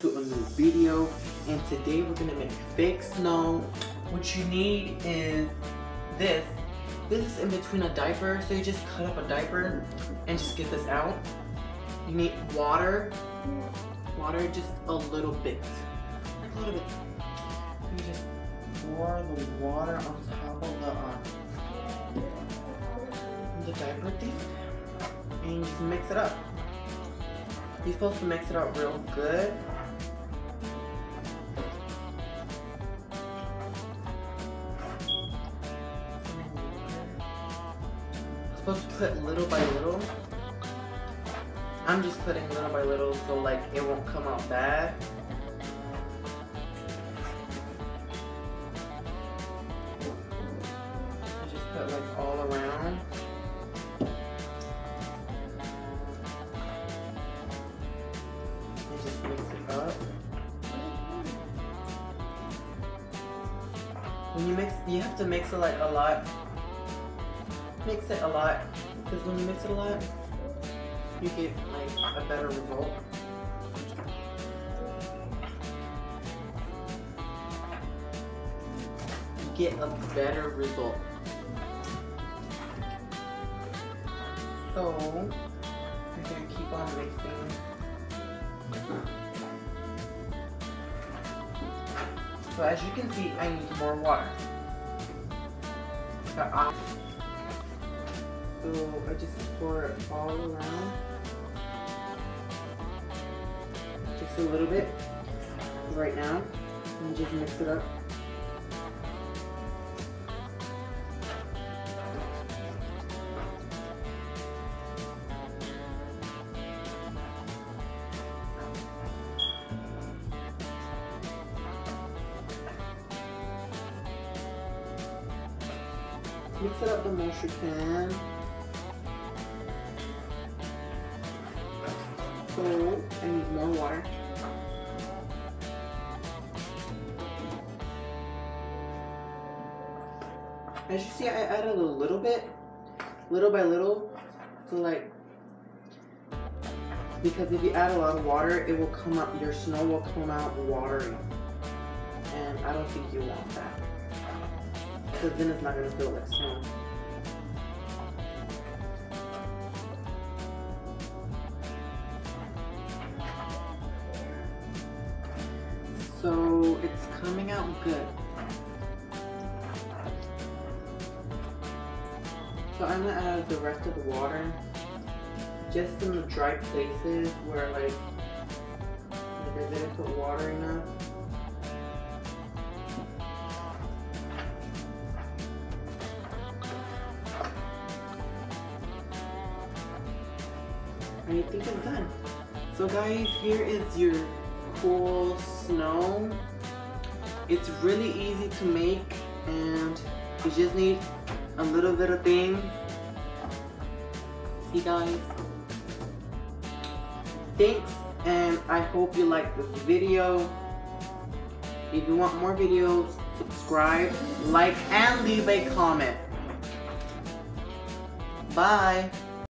to a new video, and today we're gonna make fake snow. What you need is this. This is in between a diaper, so you just cut up a diaper and just get this out. You need water. Water just a little bit. Like a little bit. You just pour the water on top of the diaper thing, and you just mix it up. You're supposed to mix it up real good. You're supposed to put little by little. I'm just putting little by little so like it won't come out bad. I just put like all around. And just mix it up. When you mix, you have to mix it like a lot. Mix it a lot, because when you mix it a lot, you get like a better result. You get a better result. So you're gonna keep on mixing. So as you can see, I need more water. So I just pour it all around. Just a little bit right now, and just mix it up. Mix it up the most you can. So I need more water. As you see, I added a little bit, little by little. So like, because if you add a lot of water, it will come out, your snow will come out watery. And I don't think you want that. Because then it's not going to feel like snow. So it's coming out good. So I'm gonna add the rest of the water just in the dry places where like I didn't put water enough. And I think it's done. So guys, here is your cool snow. It's really easy to make, and you just need a little bit of things. See guys? Thanks, and I hope you like this video. If you want more videos, subscribe, like, and leave a comment. Bye.